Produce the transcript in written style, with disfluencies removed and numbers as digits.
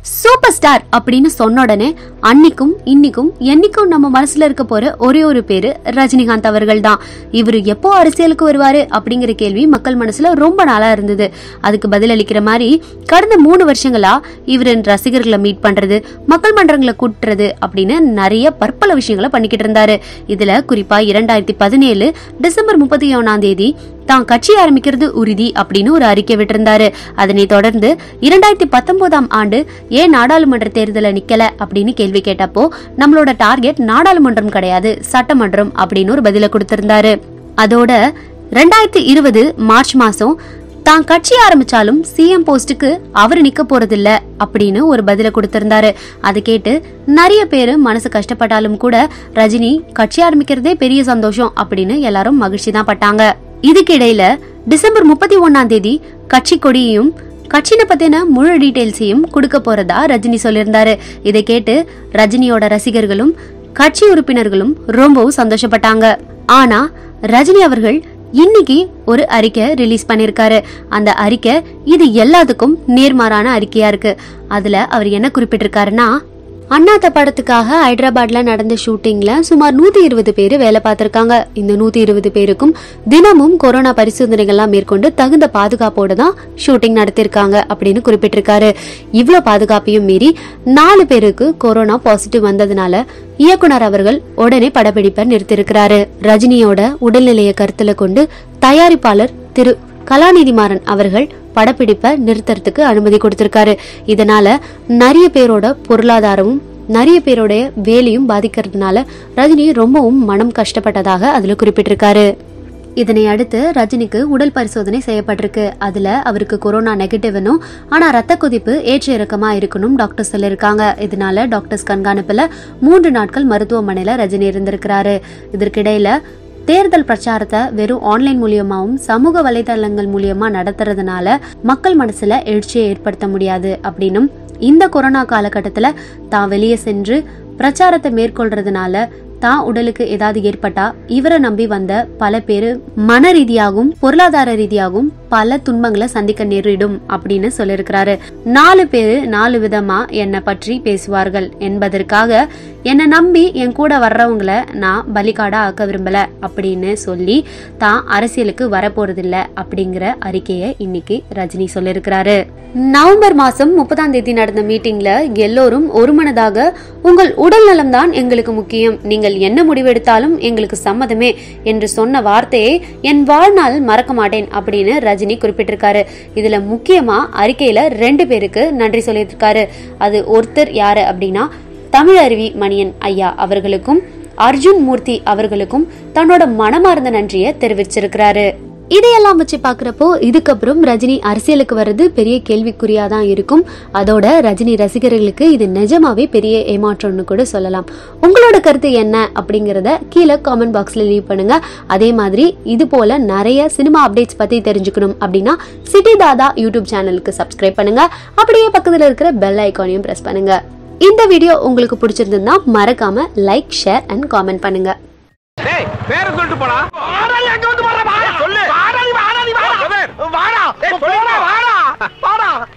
Super star அப்படின்னு சொன்ன உடனே அன்னைக்கும் இன்னைக்கும் என்னைக்கும் நம்ம மனசுல இருக்க போற ஒரே ஒரு பேரு ரஜினிகாந்த் அவர்கள் தான். இவரு எப்போ அரசியலுக்கு வருவாரு அப்படிங்கிற கேள்வி மக்கள் மனசுல ரொம்ப நாளா இருந்தது. அதுக்கு பதில் அளிக்கிற மாதிரி கடந்த 3 வருஷங்களா இவரின் ரசிகர்களை மீட் பண்றது, மக்கள் மன்றங்களை கூட்டுறது அப்படின்னு நிறைய பற்பல விஷயங்களை பண்ணிக்கிட்டு இருந்தாரு. இதுல குறிப்பா 2017 டிசம்பர் 31 தான் கட்சி ஆரம்பிக்கிறது உறுதி அப்படின்னு ஒரு அறிக்கை விட்டிருந்தாரு. அதனை தொடர்ந்து 2019 ஆண்டு ஏன் நாடாளுமன்ற தேர்தல நிக்கல அப்படின்னு கேள்வி கேட்டப்போ நம்மளோட டார்கெட் நாடாளுமன்றம் கிடையாது, சட்டமன்றம் அப்படின்னு ஒரு பதில கொடுத்திருந்தாரு. அதோட 2020 மார்ச் மாசம் தான் கட்சி ஆரம்பிச்சாலும் சிஎம் போஸ்டுக்கு அவர் நிக்க போறதில்ல அப்படின்னு ஒரு பதில கொடுத்திருந்தாரு. அதை கேட்டு நிறைய பேரு மனசு கஷ்டப்பட்டாலும் கூட ரஜினி கட்சி ஆரம்பிக்கிறதே பெரிய சந்தோஷம் அப்படின்னு எல்லாரும் மகிழ்ச்சி தான் பட்டாங்க. இதுக்கிடையில டிசம்பர் 31 கட்சி கொடியையும் கட்சினை பத்தின முழு டீடைல்ஸையும் கொடுக்க போறதா ரஜினி சொல்லியிருந்தாரு. இதை கேட்டு ரஜினியோட ரசிகர்களும் கட்சி உறுப்பினர்களும் ரொம்பவும் சந்தோஷப்பட்டாங்க. ஆனா ரஜினி அவர்கள் இன்னைக்கு ஒரு அறிக்கை ரிலீஸ் பண்ணிருக்காரு. அந்த அறிக்கை இது எல்லாத்துக்கும் நேர்மாறான அறிக்கையா இருக்கு. அதுல அவர் என்ன குறிப்பிட்டிருக்காருன்னா, அண்ணாத்த படத்துக்காக ஹைதராபாத்ல நடந்த ஷூட்டிங்ல சுமார் 120 பேரு வேலை பார்த்திருக்காங்க. இந்த 120 பேருக்கும் தினமும் கொரோனா பரிசோதனைகள்லாம் மேற்கொண்டு தகுந்த பாதுகாப்போட தான் ஷூட்டிங் நடத்திருக்காங்க அப்படின்னு குறிப்பிட்டிருக்காரு. இவ்வளவு பாதுகாப்பையும் மீறி 4 பேருக்கு கொரோனா பாசிட்டிவ் வந்ததுனால இயக்குனர் அவர்கள் உடனே படப்பிடிப்பை நிறுத்திருக்கிறாரு. ரஜினியோட உடல்நிலையை கருத்துல கொண்டு தயாரிப்பாளர் திரு கலாநிதிமாறன் அவர்கள் படப்பிடிப்பை நிறுத்தறதுக்கு அனுமதி கொடுத்திருக்காரு. இதனால நிறைய பேரோட பொருளாதாரமும் நிறைய பேரோட வேலையும் பாதிக்கிறதுனால ரஜினி ரொம்பவும் மனம் கஷ்டப்பட்டதாக அதுல குறிப்பிட்டிருக்காரு. இதனை அடுத்து ரஜினிக்கு உடல் பரிசோதனை செய்யப்பட்டிருக்கு. அதுல அவருக்கு கொரோனா நெகட்டிவ்னும் ஆனா ரத்த கொதிப்பு ஏற்ற இறக்கமா இருக்கணும் டாக்டர் சொல்லிருக்காங்க. இதனால டாக்டர்ஸ் கண்காணிப்புல 3 நாட்கள் மருத்துவமனையில ரஜினி இருந்திருக்கிறாரு. இதற்கிடையில தேர்தல் பிரச்சாரத்தை வெறும் ஆன்லைன் மூலியமாவும் சமூக வலைதளங்கள் மூலியமா நடத்துறதுனால மக்கள் மனசுல எழுச்சியை ஏற்படுத்த முடியாது அப்படின்னும், இந்த கொரோனா காலகட்டத்துல தான் வெளியே சென்று பிரச்சாரத்தை மேற்கொள்றதுனால தான் உடலுக்கு ஏதாவது ஏற்பட்டா இவரை நம்பி வந்த பல பேரு மன ரீதியாகவும் பொருளாதார ரீதியாகவும் பல துன்பங்களை சந்திக்க நேரிடும் அப்படின்னு சொல்லிருக்கிறாரு. 4 பேரு 4 விதமா என்னை பற்றி பேசுவார்கள் என்பதற்காக என்னை நம்பி என் கூட வர்றவங்களை நான் பலிகாடா ஆக்க விரும்பல அப்படின்னு சொல்லி தான் அரசியலுக்கு வரப்போறதில்ல அப்படிங்கிற அறிக்கையை இன்னைக்கு ரஜினி சொல்லிருக்கிறாரு. நவம்பர் மாசம் 30 நடந்த மீட்டிங்ல எல்லோரும் ஒருமனதாக உங்கள் உடல் நலம் தான் எங்களுக்கு முக்கியம், நீங்கள் என்ன முடிவெடுத்தாலும் எங்களுக்கு சம்மதமே என்று சொன்ன வார்த்தையை என் வாழ்நாள் மறக்க மாட்டேன் அப்படின்னு ரஜினி குறிப்பிட்டிருக்காரு. இதுல முக்கியமா அறிக்கையில 2 பேருக்கு நன்றி சொல்லியிருக்காரு. அது ஒருத்தர் யாரு அப்படின்னா தமிழருவி மணியன் ஐயா அவர்களுக்கும் அர்ஜுன் மூர்த்தி அவர்களுக்கும் தன்னோட மனமார்ந்த நன்றியை தெரிவிச்சிருக்கிறாரு. இதையெல்லாம் வச்சு பாக்குறப்போ இதுக்கப்புறம் ரஜினி அரசியலுக்கு வர்றது பெரிய கேள்விக்குறியாதான் இருக்கும். அதோட ரஜினி ரசிகர்களுக்கு இது நிஜமாவே பெரிய ஏமாற்றம்னு கூட சொல்லலாம். உங்களோட கருத்து என்ன அப்படிங்கறத கீழே காமெண்ட் பாக்ஸ்ல லீவ் பண்ணுங்க. அதே மாதிரி இது போல நிறைய சினிமா அப்டேட்ஸ் பத்தி தெரிஞ்சுக்கணும் அப்படின்னா சிட்டி தாதா யூடியூப் சேனலுக்கு சப்ஸ்கிரைப் பண்ணுங்க. அப்படியே பக்கத்துல இருக்கிற பெல் ஐகானையும் பிரஸ் பண்ணுங்க. இந்த வீடியோ உங்களுக்கு பிடிச்சிருந்தா மறக்காம லைக், ஷேர் அண்ட் காமெண்ட் பண்ணுங்க. டேய் பேர சொல்லிட்டு போடா. வாடா எங்க வந்து வர்ற? வாடா சொல்லு. வாடா நீ வாடா நீ வாடா. வாடா. ஏய் சொல்லுடா வாடா. வாடா.